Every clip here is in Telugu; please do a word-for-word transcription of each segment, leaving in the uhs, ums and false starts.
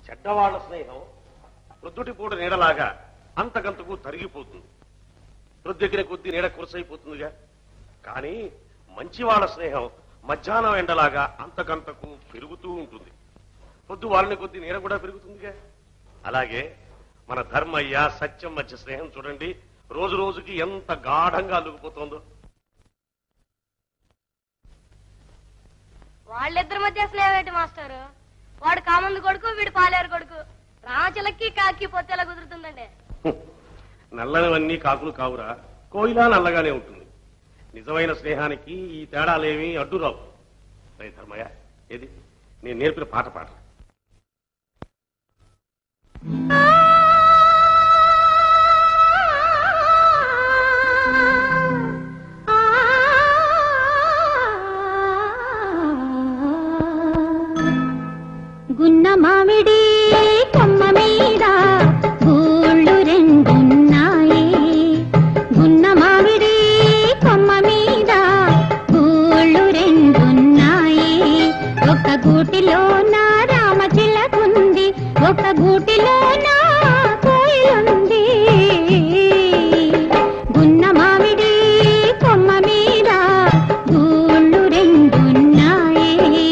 చెడ్డవాళ్ల స్నేహం ప్రొద్దుటి పూట నీడలాగా అంతకంతకు తరిగిపోతుంది. ప్రొద్దెక్కిన కొద్దీ నీడ కురసైపోతుందిగా. కానీ మంచివాళ్ల స్నేహం మధ్యాహ్నం ఎండలాగా అంతకంతకు పెరుగుతూ ఉంటుంది. పొద్దు వాళ్ళని కొద్దీ నీడ కూడా పెరుగుతుందిగా. అలాగే మన ధర్మయ్య సత్యం మధ్య స్నేహం చూడండి, రోజు రోజుకి ఎంత గాఢంగా అల్లుకుపోతుందో. వాళ్ళిద్దరి మధ్య స్నేహం ఏంటి మాస్టారు? వాడు కామందు కొడుకు, వీడు పాలేరు కొడుకు. రామచిలకి కాకి పొత్తే ఎలా కుదురుతుందండి? నల్లనివన్నీ కాకులు కావురా, కోయిలా నల్లగానే ఉంటుంది. నిజమైన స్నేహానికి ఈ తేడాలేమీ అడ్డురావు. రే ధర్మయ్య, ఏది నేను నేర్పిన పాట పాట. గున్న మామిడి కొమ్మ మీద గూళ్ళు రెండున్నాయి. గున్న మామిడి కొమ్మ మీద గూళ్ళు రెండున్నాయి. ఒక గూటిలో నా రామచిలకుంది, ఒక గూటిలో నా కోయిలుంది. గున్న మామిడి కొమ్మ మీద గూళ్ళు రెండున్నాయి.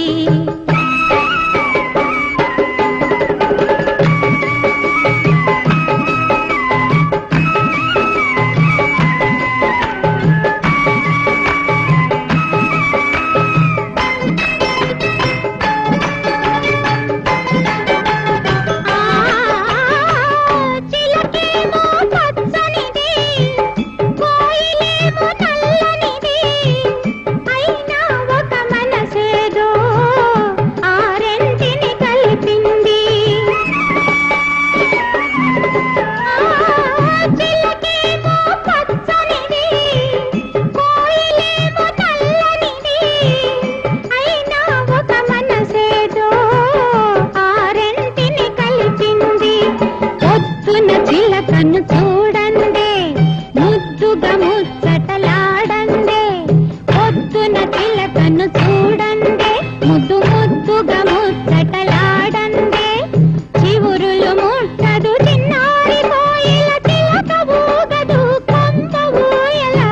చిలకను చూడండి, ముద్దుగా ముచ్చటలాడండి. పొద్దున చిలకను చూడండి, ముద్దు ముద్దుగా ముచ్చటలాడండి. చివురులు ముట్టదు చిన్నారి కోయిల, చిలక ఊగదు కొంత ఊయలా.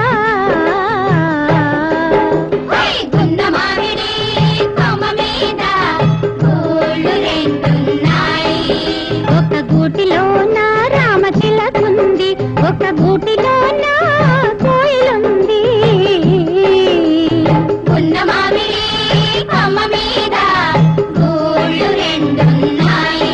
గున్న మామిడి కొమ్మ మీద గూళ్ళు రెండున్నాయి. ఒక గూటిలో నా రామచిలకుంది, ఒక గూటిలో నా కోయిలుంది. గున్న మామిడి కొమ్మ మీద గూళ్ళు రెండున్నాయి.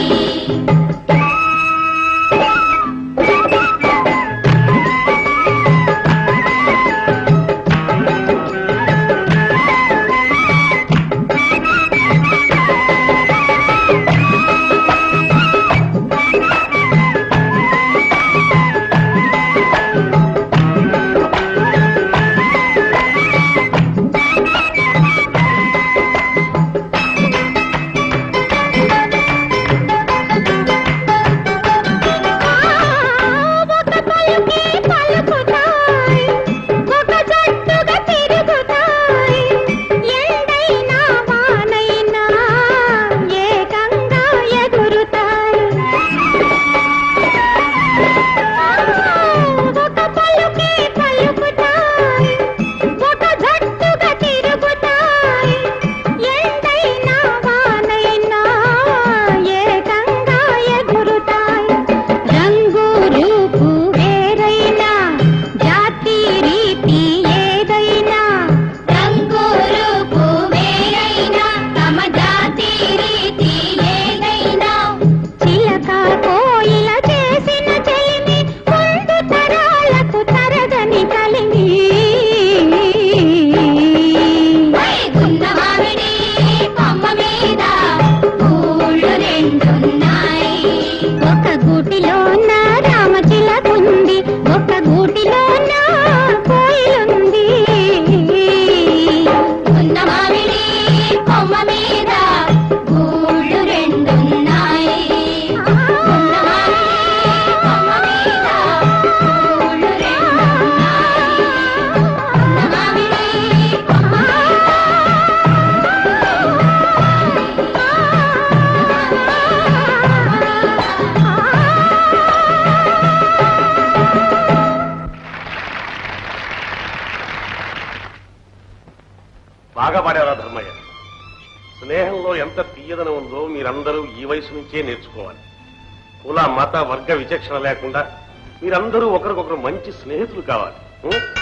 బాగా పాడారా ధర్మయ్య. స్నేహంలో ఎంత తీయదనం ఉందో మీరందరూ ఈ వయసు నుంచే నేర్చుకోవాలి. కుల మత వర్గ విచక్షణ లేకుండా మీరందరూ ఒకరికొకరు మంచి స్నేహితులు కావాలి. ఉం?